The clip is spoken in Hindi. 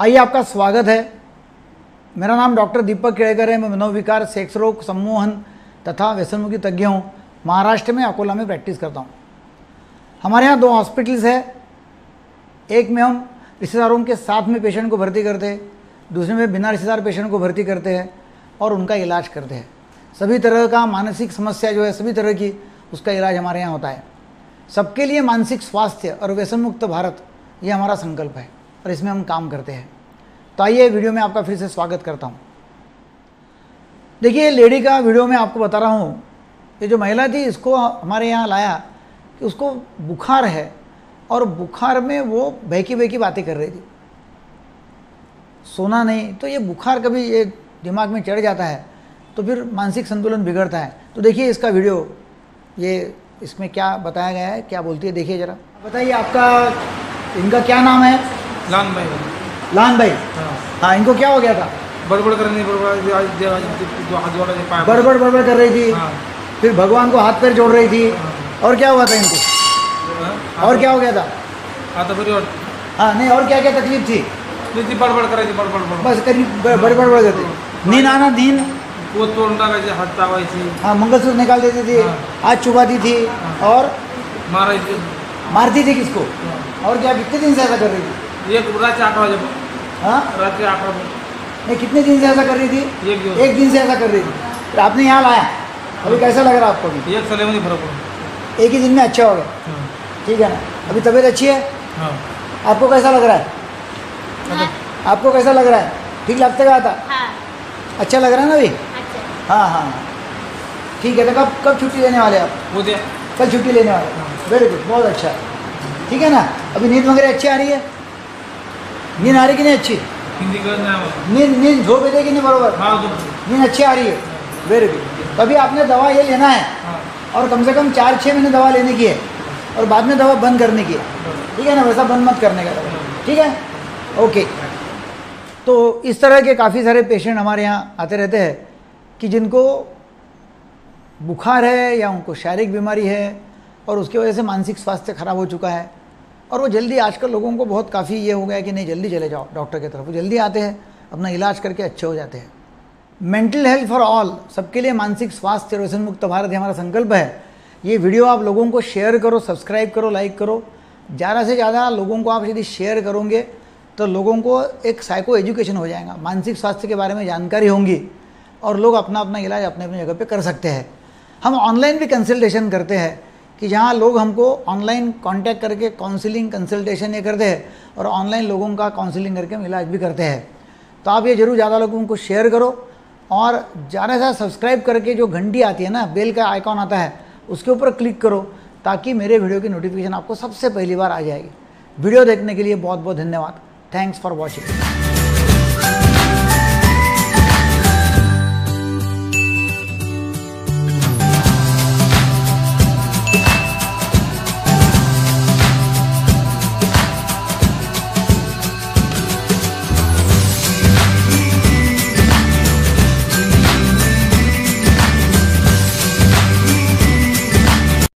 आइए, आपका स्वागत है। मेरा नाम डॉक्टर दीपक केड़कर है। मैं मनोविकार, सेक्स रोग, सम्मोहन तथा व्यसनमुक्ति तज्ञ हूँ। महाराष्ट्र में अकोला में प्रैक्टिस करता हूँ। हमारे यहाँ 2 हॉस्पिटल्स है। एक में हम रिश्तेदारों के साथ में पेशेंट को भर्ती करते हैं, दूसरे में बिना रिश्तेदार पेशेंट को भर्ती करते हैं और उनका इलाज करते हैं। सभी तरह का मानसिक समस्या जो है, सभी तरह की उसका इलाज हमारे यहाँ होता है। सबके लिए मानसिक स्वास्थ्य और व्यसन मुक्त भारत, ये हमारा संकल्प है और इसमें हम काम करते हैं। तो आइए, वीडियो में आपका फिर से स्वागत करता हूँ। देखिए, लेडी का वीडियो में आपको बता रहा हूँ। ये जो महिला थी, इसको हमारे यहाँ लाया कि उसको बुखार है और बुखार में वो बहकी बहकी बातें कर रही थी, सोना नहीं। तो ये बुखार कभी ये दिमाग में चढ़ जाता है तो फिर मानसिक संतुलन बिगड़ता है। तो देखिए इसका वीडियो, ये इसमें क्या बताया गया है, क्या बोलती है, देखिए जरा। बताइए, आपका इनका क्या नाम है? लान भाई। लान भाई। हाँ, इनको क्या हो गया था? बड़बड़ करनी, बड़बड़ कर रही थी। फिर भगवान को हाथ पैर जोड़ रही थी। और क्या हुआ था इनको? और क्या हो गया था? हाँ, नहीं, और क्या क्या तकलीफ थी? बड़बड़ कर रही थी, बड़बड़ बस करीब बड़बड़ करती। नींद आना, नींद वो तोड़ना, हाथ पाई थी। हाँ, मंगलसूत्र निकाल देती थी, हाथ चुभाती थी और मारती थी किसको? और क्या, कितने दिन से ऐसा कर रही थी? एक रात 8 बजे। हाँ, रात के 8 बजे। नहीं, कितने दिन से ऐसा कर रही थी? एक दिन से ऐसा कर रही थी। फिर आपने यहाँ लाया, अभी कैसा लग रहा है आपको? भी एक साल में फर्क पड़ा, एक ही दिन में अच्छा हो गया। ठीक है ना? अभी तबीयत अच्छी है? आपको कैसा लग रहा है? आपको कैसा लग रहा है? ठीक लगता गया था? अच्छा लग रहा है ना अभी? हाँ हाँ, ठीक है। तो कब छुट्टी लेने वाले आप? कल छुट्टी लेने वाले। वेरी गुड, बहुत अच्छा। ठीक है ना? अभी नींद वगैरह अच्छी आ रही है? नींद आ रही कि नहीं अच्छी? नींद धो बेटे कि नहीं बरोबर? नींद अच्छी आ रही है। Very good. तभी आपने दवा ये लेना है और कम से कम 4-6 महीने दवा लेने की है और बाद में दवा बंद करने की है। ठीक है ना? वैसा बंद मत करने का दवा। ठीक है, ओके। तो इस तरह के काफ़ी सारे पेशेंट हमारे यहाँ आते रहते हैं कि जिनको बुखार है या उनको शारीरिक बीमारी है और उसकी वजह से मानसिक स्वास्थ्य खराब हो चुका है और वो जल्दी, आजकल लोगों को बहुत काफ़ी ये हो गया है कि नहीं, जल्दी चले जाओ डॉक्टर की तरफ। वो जल्दी आते हैं, अपना इलाज करके अच्छे हो जाते हैं। मेंटल हेल्थ फॉर ऑल, सबके लिए मानसिक स्वास्थ्य और व्यसन मुक्त भारत, ये हमारा संकल्प है। ये वीडियो आप लोगों को शेयर करो, सब्सक्राइब करो, लाइक करो। ज़्यादा से ज़्यादा लोगों को आप यदि शेयर करोगे तो लोगों को एक साइको एजुकेशन हो जाएगा, मानसिक स्वास्थ्य के बारे में जानकारी होंगी और लोग अपना अपना इलाज अपने अपनी जगह पे कर सकते हैं। हम ऑनलाइन भी कंसल्टेशन करते हैं कि जहाँ लोग हमको ऑनलाइन कांटेक्ट करके काउंसलिंग, कंसल्टेशन ये करते हैं और ऑनलाइन लोगों का काउंसलिंग करके हम इलाज भी करते हैं। तो आप ये जरूर ज़्यादा लोगों को शेयर करो और ज़्यादा से ज़्यादा सब्सक्राइब करके जो घंटी आती है ना, बेल का आइकॉन आता है, उसके ऊपर क्लिक करो ताकि मेरे वीडियो की नोटिफिकेशन आपको सबसे पहली बार आ जाएगी। वीडियो देखने के लिए बहुत बहुत धन्यवाद। Thanks for watching.